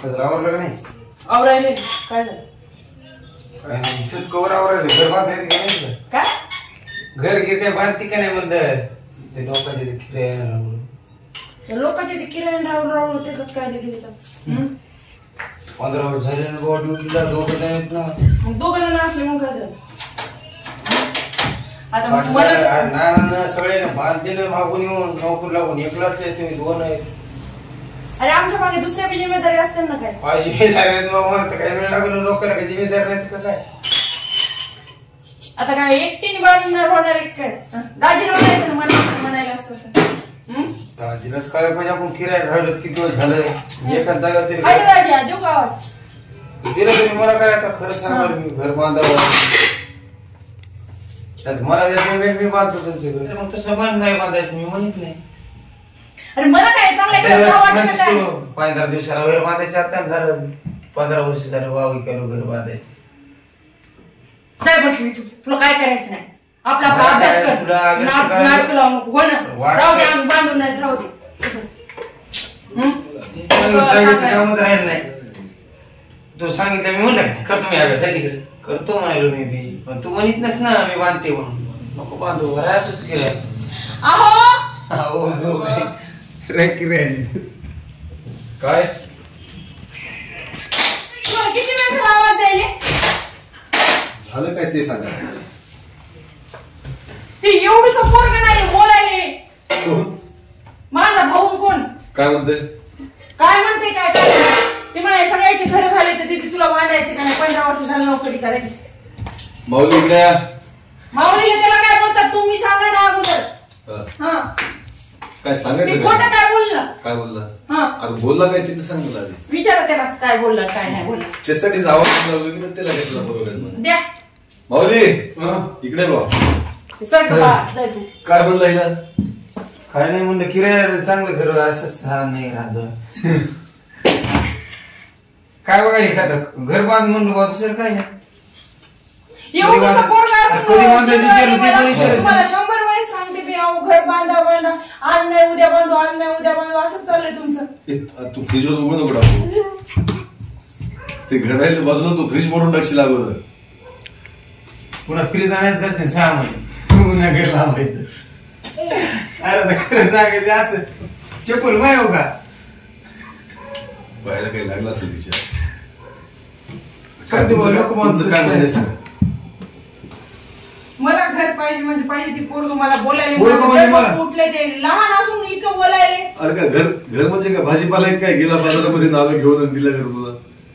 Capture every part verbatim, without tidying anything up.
बाकीचं आवरलं का नाही? आवरायले काय झालं? काय नाही इथंच कवर आवरायचं. घर बांधायचं का नाही? काय घर गिर काय बांधती का नाही म्हणलं? ते लोकांचे ते किराया लोकांचे ते किरायन राहून राहून त्याच्यात काय लगेच पंधरा वर्ष झाले ना बाबा ड्युटीला दोघं जण आहेत ना. मग दोघं जण असले मग काय झालं? आता पाटील मला ना ना सगळे ना बांधलेलं मागून येऊन नोकरी लागून एकलाच आहे तुम्ही दोन आहे. अरे आमच्या मागे दुसऱ्या बी जिम्मेदारी असते ना काय? काय जिम्मेदारी आहेत बाबा? काय वेळ लागलो लोकांना काही जिम्मेदारी नाहीत का काय? आता काय एकटीने बांधणार होणार एक काय? दाजीला म्हणायचं ना मला म्हणायला असतं दाजीलाच काय पाहिजे. आपण फिरायला राहिलो किती दिवस झालं एखाद जागा तरी दाजी देऊ का आवाज दिलं तुम्ही मला काय आता खरं सांगा मी घर बांधावं मला पेमेंट मी बांधतो तुमच्याकडे मग तसं बांध नाही बांधायचं मी म्हणत नाही. अरे मला काय चांगलं पंधरा दिवसाला घर बांधायचं आता झालं पंधरा वर्ष झालं वावी केलो घर बांधायचं. काय बघ तू तुला काय करायचं नाही आपला आपला अभ्यास कर हो ना राहू दे आम्ही बांधून नाही राहू दे कामच राहिलं नाही. तू सांगितलं मी म्हणलं करतो मी अभ्यास तिकडे करतो म्हणालो मी बी पण तू म्हणत नस ना मी बांधते म्हणून नको बांधू बरं असंच केलं. अहो काय किती वेळ आवाज द्यायले झालं काय ते सांगा. ते एवढं सपोर्ट का नाही बोलायले माझा भाऊ कोण काय म्हणते काय म्हणते काय काय ते म्हणाले सगळ्याचे घर झाले तर तिथे तुला बांधायचे का नाही पंधरा वर्ष झालं नोकरी करायची. माऊली इकडे माऊलीला त्याला काय बोलतात तुम्ही सांगा ना अगोदर. हा काय सांगायचं खोटं काय बोलला काय बोलला हा अरे बोलला काय तिथे सांग मला आधी विचारा त्याला काय बोलला काय नाही बोलला त्यासाठीच आवाज लावलो की त्याला कशाला बोलवलं द्या माऊली इकडे बा सर जाय तू काय बोलला हिला काय नाही म्हणलं किराया चांगलं घर असंच हा नाही राहतो काय बघायला एखादं घर बांध म्हणलं बा दुसरं काय नाही. एवढं सपोर्ट तुम्हाला शंभर वेळेस सांगते मी अहो घर बांधा बांधा आज नाही उद्या बांधू आज नाही उद्या बांधू असंच चाललंय तुमचं. तू फ्रीजवर उघड नको टाकू ते घर राहिलं बाजूला तू फ्रीज मोडून टाकशील अगोदर पुन्हा फ्रीज आणायचं जायचं सहा महिने पुन्हा घर लावायचं. अरे खरं सांगायचं असं चप्पल माय हो का बायला काही लागला असेल तिच्या काय तुमचं काय म्हणजे सांग. मला घर पाहिजे म्हणजे पाहिजे ती पोरग मला बोलायला कुठले ते लहान असून इतकं बोलायले. अरे काय घर घर म्हणजे काय भाजीपाला काय गेला बाजारामध्ये नाव घेऊन दिलं घर तुला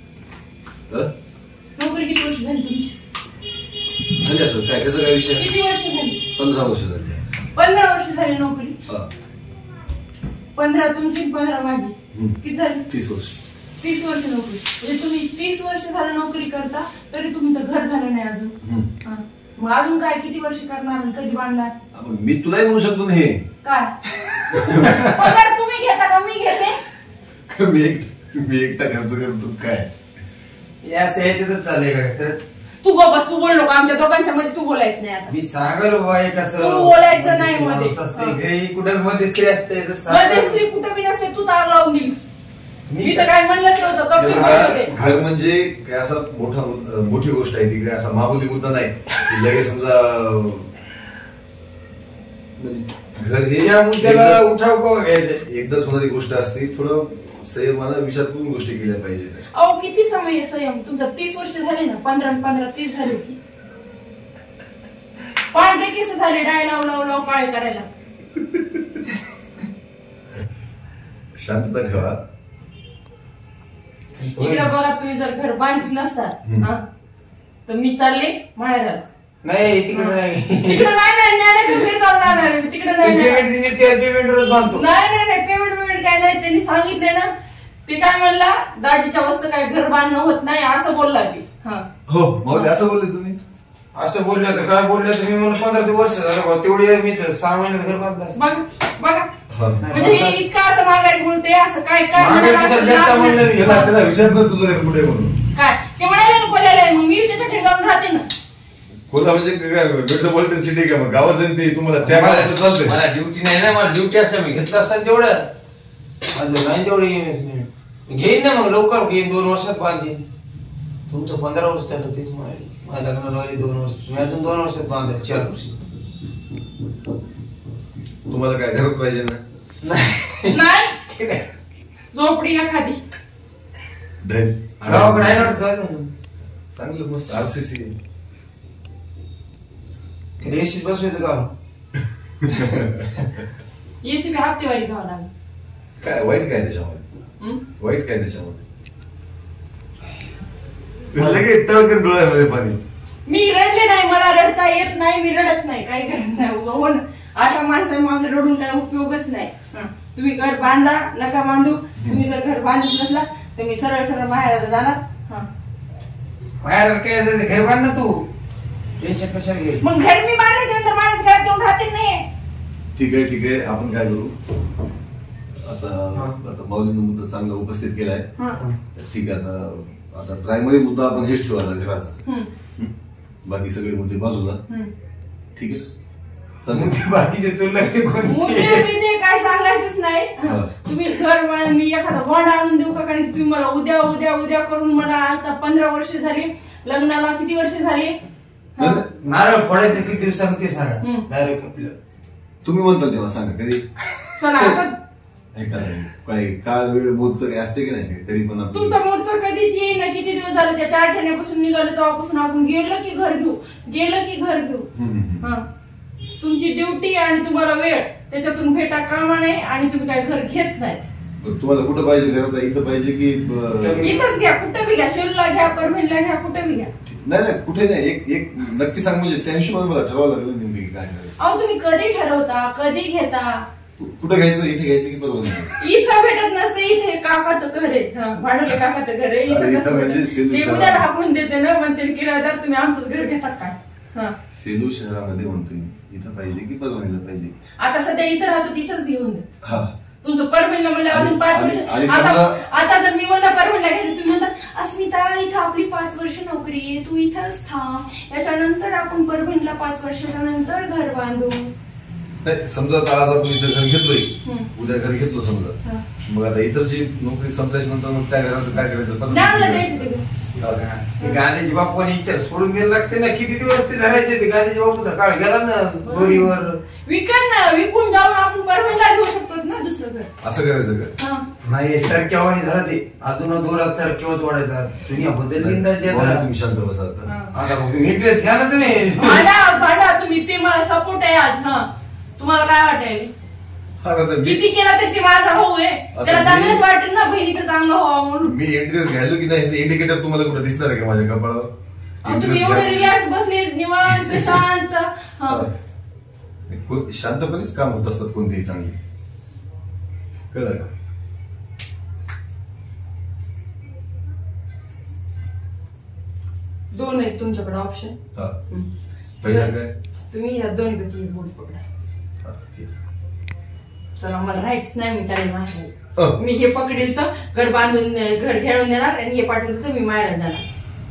नोकरी किती वर्ष झाली तुमची झाली असं काय त्याचा काय विषय किती वर्ष झाली पंधरा वर्ष झाली पंधरा वर्ष झाली नोकरी पंधरा तुमची पंधरा माझी किती झाली तीस वर्ष तीस वर्ष नोकरी म्हणजे तुम्ही तीस वर्ष झालं नोकरी करता तरी तुमचं घर झालं नाही अजून मग अजून काय किती वर्ष करणार कधी बांधणार. मी तुलाही म्हणू शकतो ना हे काय पगार तुम्ही घेता का मी घेते मी एक मी एकटा खर्च करतो काय असं आहे तिथं चाललंय का खरं. तू गो बस तू बोल नको आमच्या दोघांच्या मध्ये तू बोलायचं नाही आता मी सांगल बाबा कसं तू बोलायचं नाही मध्ये घरी कुठं मध्ये स्त्री असते मध्ये स्त्री कुठं बी नसते तू तार लावून दिलीस मी तर काय म्हणलंच नव्हतं. घर म्हणजे काय असा मोठा मोठी गोष्ट आहे ती काय असा मामूली मुद्दा नाही लगेच समजा घर हे या मुद्द्याला उठाव का घ्यायचं एकदाच होणारी गोष्ट असते. थोडं संयमानं विचार करून गोष्टी केल्या पाहिजेत. अहो किती समय संयम तुमचा तीस वर्ष झाले ना पंधरा पंधरा तीस झाले की पांढरे केस झाले डाय लाव लाव लाव काळे करायला. शांतता ठेवा. इकडे बघा तुम्ही जर घर बांधत नसतात तर मी चालले माहेराला. नाही तिकडे नाही तिकडे नाही नाही तिकडे नाही पेमेंट रोज बांधतो नाही नाही नाही पेमेंट पेमेंट काय नाही त्यांनी सांगितले ना ते काय म्हणला दाजीच्या वस्तू काय घर बांधणं होत नाही असं बोलला ती. हो माऊली असं बोलले तुम्ही असं बोलले होते काय बोलले तुम्ही म्हणून पंधरा वर्ष झालं तेवढी मी तर सहा महिन्यात घर बांधलं. बघा बघा म्हणजे इतकं असं माघारी बोलते असं काय काय त्याला विचार ना तुझं घर कुठे म्हणून काय ते म्हणाले ना कोल्याला मग मी त्याच्या ठिकाणी राहते ना. कोल्हा म्हणजे काय मेट्रोपॉलिटन सिटी का मग गावात जाईल ते तुम्हाला त्या गावात चालतंय. मला ड्युटी नाही ना मला ड्युटी असं मी घेतलं असताना तेवढं अजून नाही तेवढं घेईन ना मग लवकर घेईन, दोन वर्षात बांधीन. तुमचं पंधरा वर्ष झालं तेच म्हणाले, माझ्या लग्नाला वाली दोन वर्ष, मी अजून दोन वर्षात बांधेल, चार वर्ष. तुम्हाला काय गरज पाहिजे ना? नाही झोपडी एखादी गावाकडे आहे ना वाटतं. चांगलं मस्त आरसीसी एसीच बसवायचं गाव. एसी हप्तेवारी घ्यावं लागेल. काय वाईट काय त्याच्यामध्ये? वाईट काय त्याच्यामध्ये? लगेच तळकन डोळ्यामध्ये पाणी. मी रडले नाही, मला रडता येत नाही, मी रडत नाही, काही करत नाही. हो ना, अशा माणसाने माझं रडून काय उपयोगच नाही. तुम्ही घर बांधा नका बांधू, तुम्ही जर घर बांधत नसला तर मी सरळ सरळ माहेराला जाणार. बाहेर काय घर बांध ना तू, टेन्शन कशाला घे. मग घर मी बांधायच्या नंतर माझ्याच घरात येऊन राहतील नाही. ठीक आहे ठीक आहे, आपण काय करू आता, आता माऊलीनं मुद्दा चांगला उपस्थित केलाय. ठीक आहे, आता आता प्रायमरी मुद्दा आपण हेच ठेवू आता घराचा. बाकी सगळे मुद्दे बाजूला. ठीक आहे, बाकीचे तुला काय सांगायचंच नाही. तुम्ही घर बांध, मी एखादा बॉन्ड आणून देऊ का? कारण की तुम्ही मला उद्या उद्या उद्या करून, मला आता पंधरा वर्ष झाली लग्नाला, किती वर्ष झाली? नारळ फोडायचं किती दिवसांनी ते सांगा डायरेक्ट. आपलं तुम्ही म्हणता तेव्हा सांगा कधी. चला आता काही काळ वेळ मुहूर्त काही असते की नाही कधी पण? तुमचा मुहूर्त कधीच येईल ना. किती दिवस झाले त्या चार ठेण्यापासून निघालो तेव्हापासून आपण गेलं की घर घेऊ, गेलं की घर घेऊ. हा, तुमची ड्युटी आणि तुम्हाला वेळ त्याच्यातून भेटा कामा नाही, आणि तुम्ही काय घर घेत नाही. तुम्हाला कुठं पाहिजे घरात? इथं पाहिजे की इथंच घ्या, कुठं बी घ्या, शिरूरला घ्या, परभणीला घ्या, कुठं बी घ्या. नाही नाही कुठे नाही, एक एक नक्की सांग, म्हणजे त्या हिशोबाने मला ठरवावं लागलं नेमकी काय करायचं. अहो तुम्ही कधी ठरवता, कधी घेता? कुठं घ्यायचं? इथे घ्यायचं की परभणी? इथं भेटत नसते, इथे काकाचं घर आहे, भांडवले काकाचं घर आहे. इथं उद्या राखून देते ना, म्हणते किरायदार तुम्ही आमचं घर घेतात काय? सेलू शहरामध्ये म्हणतोय, इथं पाहिजे की परभणीला पाहिजे? आता सध्या इथं राहतो तिथंच घेऊन दे. हा, तुमचं परभणीला म्हणलं अजून पाच वर्ष. आता जर मी म्हणलं परभणीला घ्यायचं, तुम्ही म्हणतात अस्मिता इथं आपली पाच वर्ष नोकरी आहे, तू इथंच थांब, याच्यानंतर आपण परभणीला पाच वर्षाच्या नंतर घर बांधू. नाही समजा आता आज आपण इथं घर घेतलोय, उद्या घर घेतलो समजा, मग आता इथरची नोकरी संपल्याच्या नंतर मग त्या घराचं काय करायचं? गांधीजी बापूने विचार सोडून गेला लागते ना. किती दिवस ते धरायचे ते गांधीजी बापूचा काळ गेला ना दोरीवर. विकून ना, विकून जाऊन आपण परभणीला घेऊ शकतो ना दुसरं घर. असं करायचं का? नाही, चरक्यावानी झालं ते, अजून दोरात चरक्यावच वाढायचा. दुनिया बदलली. तुम्ही शांत बसा आता तुम्ही इंटरेस्ट घ्या ना तुम्ही. भांडा भांडा तुम्ही, ते मला सपोर्ट आहे आज. हा, तुम्हाला काय वाटेल? किती केला तर ते माझा भाऊ आहे, त्याला चांगलंच वाटेल ना बहिणीचं चांगलं व्हावं म्हणून. मी इंटरेस्ट घ्यायलो की नाही इंडिकेटर तुम्हाला कुठे दिसणार आहे का माझ्या कपाळावर? तुम्ही एवढे रिलॅक्स बसले, निवांत शांत. शांतपणेच काम होत असतात कोणतेही चांगले, कळलं का? दोन आहेत तुमच्याकडे ऑप्शन. पहिला काय? तुम्ही या दोन पैकी बोट पकडा. चला, मला राहायच नाही, मी चालेल माहेर. मी हे पकडेल तर घर बांधून घर घेऊन देणार, आणि हे पाठवलं तर मी माहेरात जाणार.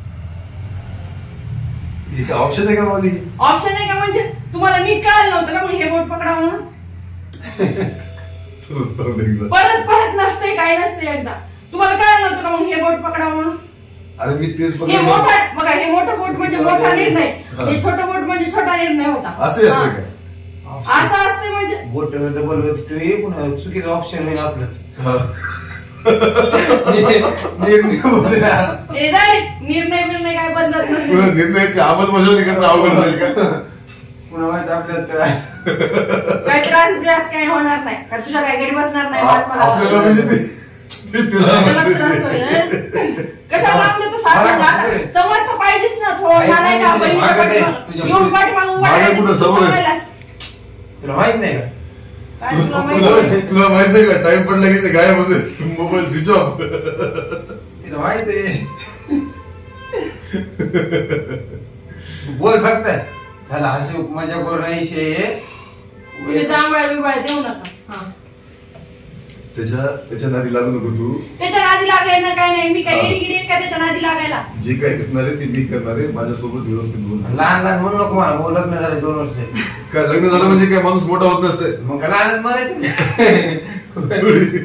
ऑप्शन आहे का? ऑप्शन आहे का म्हणजे तुम्हाला नीट कळालं नव्हतं का? मग हे बोट पकडा म्हणून परत परत नसते, काय नसते. एकदा तुम्हाला कळालं नव्हतं का? मग हे बोट पकडा म्हणून. अरे मी तेच हे मोठा बघा, हे मोठं बोट म्हणजे मोठा निर्णय, हे छोटं बोट म्हणजे छोटा निर्णय होता. असे असते काय? असं असते म्हणजे बोट डबल पुन्हा चुकीचं ऑप्शन होईल आपलंच. निर्णय निर्णय काय बदलत नसते. निर्णयाची अंमलबजावणी करणं अवघड जाईल का? पुन्हा माहिती आपल्यात काय त्रास ब्रास काय होणार नाही का? तुझ्या काय घरी बसणार नाही. आपल्याला म्हणजे कसा लावून देतो साधन? समर्थ पाहिजेच ना थोडं. कुठं समोर तुला माहित नाही का? तुला माहित नाही का? टाइम पडला की गायब होते, मोबाईल स्विच ऑफ. तिला माहित आहे. बोल फक्त झाला, हसी मजा करू नाही. जांभळा बिंबळा देऊ नका. त्याच्या त्याच्या नादी लागू नको तू. त्याच्या नादी लागायला काय नाही. मी काय इडी गिडी का त्याच्या नादी लागायला? जे काय करणार आहे ते मी करणार आहे. माझ्यासोबत व्यवस्थित बोल. लहान लहान म्हणू नको मला. हो, लग्न झाले दोन वर्ष. काय लग्न झालं म्हणजे काय माणूस मोठा होत नसते? मग लहान म्हणायचं.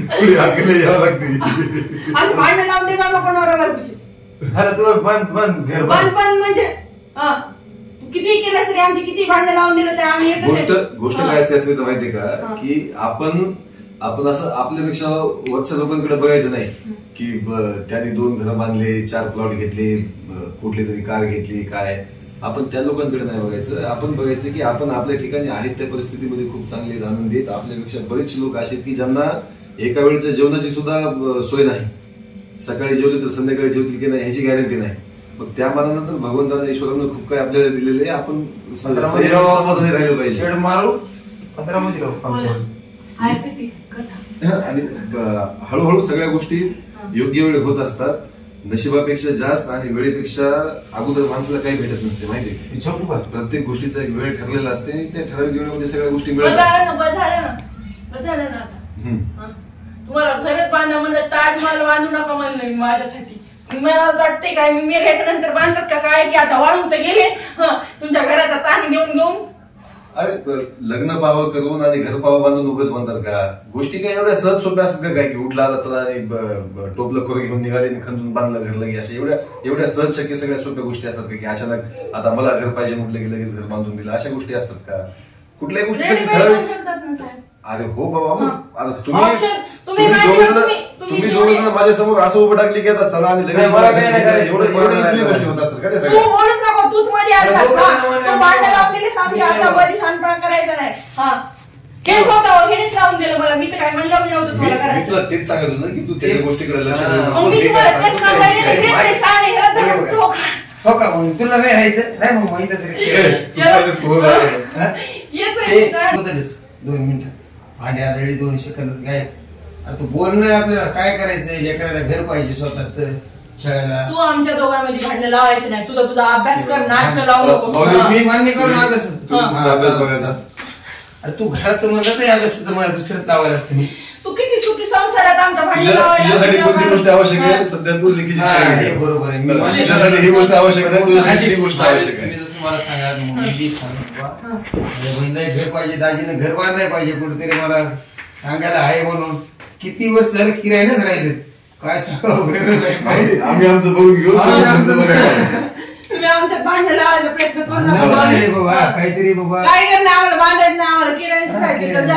पुढे हाकले यावं लागते. आणि भांडण लावून दे बाबा कोणावर बायकोची. झालं तू बंद बंद घर बंद बंद म्हणजे हा तू किती केलं तरी आमची किती भांडण लावून दिलं तर आम्ही एकच गोष्ट आहे. गोष्ट हा. काय असते असं तर माहितीये का की आपण आपण असं आपल्यापेक्षा वरच्या लोकांकडे बघायचं नाही की ब- त्यांनी दोन घरं बांधले, चार प्लॉट घेतले, ब- कुठली तरी कार घेतली, काय. आपण त्या लोकांकडे नाही बघायचं. आपण बघायचं की आपण आपल्या ठिकाणी आहेत त्या परिस्थितीमध्ये खूप चांगले आहेत, आनंदी आहेत. आपल्यापेक्षा बरेचसे लोक असे आहेत की ज्यांना एका वेळच्या जेवणाची सुद्धा ब- सोय नाही. सकाळी जेवले तर संध्याकाळी जेवतील की नाही ह्याची गॅरंटी नाही. मग त्या मानानंतर भगवंताने ईश्वरानं खूप काही आपल्याला दिलेले आहे. आपण स- समाधानी राहिलं पाहिजे. शेड मारू पंधरा मध्ये राहू आमच्या. ऐकते ती कथा. आणि ब- हळूहळू सगळ्या गोष्टी योग्य वेळी होत असतात. नशिबापेक्षा जास्त आणि वेळेपेक्षा अगोदर माणसाला काही भेटत नसते माहितीये का? झोपू का? प्रत्येक गोष्टीचा एक वेळ ठरलेला असते आणि त्या ठराविक वेळेमध्ये सगळ्या गोष्टी बस मिळत झालं ना बस झालं ना बस झालं ना आता. हम्म. हा. तुम्हाला घरच बांधा म्हणलं ताजमहल बांधू नका म्हणलं मी माझ्यासाठी. मला वाटते काय मी मेल्याच्या नंतर बांधतात का काय की आता वाळून तर गेले हा तुमच्या घराचा ताण घेऊन घेऊन. अरे ब- लग्न पाहावं करून आणि घर पाहावं बांधून उगाच म्हणतात का? गोष्टी काय एवढ्या सहज सोप्या असतात का? काय की उठला आता चला आणि ब- ब- टोपलं खोर घेऊन निघाले आणि खंदून बांधलं घर लगे अशा एवढ्या एवढ्या सहज शक्य सगळ्या सोप्या गोष्टी असतात का की अचानक आता मला घर पाहिजे म्हटलं की लगेच घर बांधून दिलं अशा गोष्टी असतात का? कुठल्याही गोष्टीसाठी रेडीमेड होऊ ठराविक शकतात ना साहेब. अरे हो बाबा हो. हा. आता तुम्ही Option, तुम्ही तुम्ही माहिती दोघं का जण तुम्ही- तुम्ही तुम्ही जेवढे- दोघं जण माझ्या समोर असं उभं टाकली की आता चला आणि लगेच नाही, मला काही नाही करायचं. एवढं एवढं इथली गोष्टी होत असतात का त्या तू सगळ्या? बोलूच नको तूच मध्ये अरे आणलास दोघं ना. जण म्हणले, तू भांडण मी- लावून दिलीस आमच्या मी- हातामध्ये शानपणा करायचा नाही. हा हेच होतं हेच लावून दिलं मला. मी तर काय म्हणलं मी नव्हतं मी तुम्हाला मी करायचं. तुला तेच सांगत होतो ना की तू त्याच्या तेच. गोष्टीकडे लक्ष हा. देऊ मग नको. मी ते तुम्हाला काय तेच सांगतो सांगायला ते लागले, काय? हे शाळे ह्याला तर हे बघा. लोक- हो का मग तुला नाही राहायचं नाही मग माहित असेल. ए, तू काय ते पोरं आहे. हा? येच ते आहे शाळे. होतच. दोन मिनिटं भांडे आदळी दोन सेकंदात काय. अरे तू बोलणं आपल्याला काय करायचंय? लेकराला घर पाहिजे स्वतःच खेळायला. तू आमच्या दोघांमध्ये भांडण लावायचे नाही. तुझा तुझा अभ्यास कर नाटक लावू अ, नको. मौली, हा. मी मान्य करून अभ्यास. तू तुझा अभ्यास बघायचा. अरे तू घरात म्हणलं तर अभ्यासाचं मला दुसऱ्यात लावायला लागतं मी. तू किती सुखी संसारात आमच्या भांडण तुझ्या लावायला तुझ्यासाठी लागले. कोणती गोष्ट आवश्यक आहे हा. सध्या तू लेखीची हा, तयारी हे कर. बरोबर आहे. मी तर मान्य तुझ्यासाठी ही गोष्ट आवश्यक नाही तुझ्यासाठी ही गोष्ट आवश्यक तुम्ही आहे. जसं मला सांगा मग मी बी सांगतो बा. माझ्या बहिणीला घर पाहिजे, दाजीनं घर बांधायला पाहिजे कुठेतरी मला सांगायला आहे म्हणून. किती वर्ष झालं किरायनच राहिले. काय सांगावं घर नाही पाहिजे. आम्ही आमचं बघून घेऊ हा, तुम्ही तुमचं बघा. तुम्ही आमच्यात भांडण लावायचा प्रयत्न करू नाही नका. रे बाबा काहीतरी बाबा. काय करणार आम्हाला बांधायचं नाही आम्हाला किरायचं राहायचं तर जा.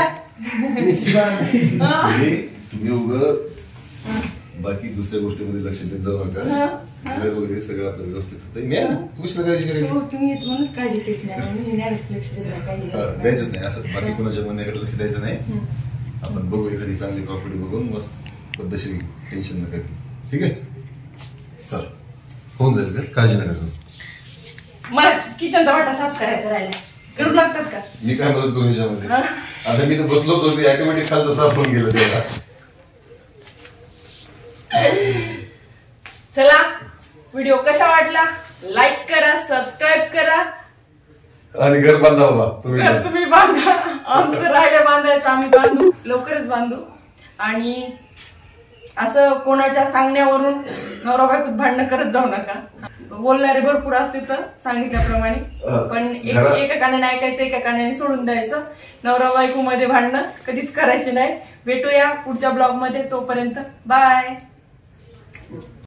हा. तुम्ही तुम्ही उगं बाकी दुसऱ्या गोष्टीमध्ये लक्ष देत जाऊ नका. घर वगैरे सगळं आपलं व्यवस्थित होतं. मी आहे ना, तू कशाला काळजी करायची? हो, तुम्ही येत म्हणूनच काळजी घेत नाही म्हणून यावेळेस लक्ष देता काही हा, द्यायचंच नाही असं बाकी कोणाच्या म्हणण्याकडे लक्ष द्यायचं नाही. आपण बघू एखादी चांगली प्रॉपर्टी बघून मस्त पद्धतशीर टेन्शन नका घेऊ. ठीक आहे चल होऊन जाईल का काळजी नका करू. मला किचनचा वाटा साफ करायचा राहिला करू लागतात का? मी काय मदत करू याच्यामध्ये? हा? आता मी तर बसलो होतो ते ऑटोमॅटिक खालचं साफ होऊन गेलं त्याला. चला व्हिडिओ कसा वाटला लाईक करा सबस्क्राईब करा आणि घर बांधा बाबा तुम्ही घर तुम्ही बांधा. आमचं राहिलं बांधायचं आम्ही बांधू लवकरच बांधू. आणि असं कोणाच्या सांगण्यावरून नवरा बायकोत भांडणं करत जाऊ नका. बोलणारे भरपूर असते तर सांगितल्याप्रमाणे पण एक- घरा- एका कानाने ऐकायचं एका कानाने सोडून द्यायचं. नवरा बायको मध्ये भांडणं कधीच करायचे नाही. भेटूया पुढच्या ब्लॉग मध्ये. तोपर्यंत बाय.